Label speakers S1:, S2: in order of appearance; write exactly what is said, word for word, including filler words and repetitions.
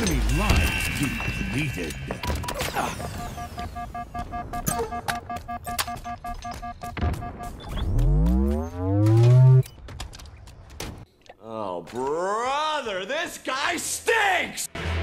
S1: Enemy line depleted.
S2: Oh, brother, this guy stinks!